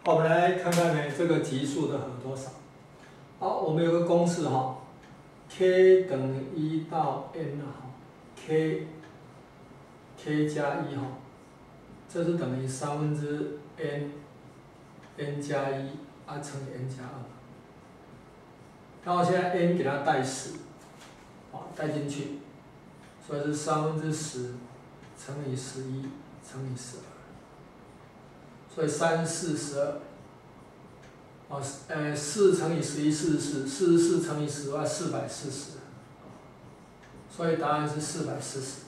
好，我们来看看呢这个级数的和多少。好，我们有个公式哈 ，k 等于1到 n 啊 ，k 加1哈，这是等于3分之n加1啊乘以n加2。然后现在 n 给它代10，好代进去，所以是10/3乘以11乘以12。所以3、4、12，哦，4乘以11 44，44乘以10的话440，所以答案是440。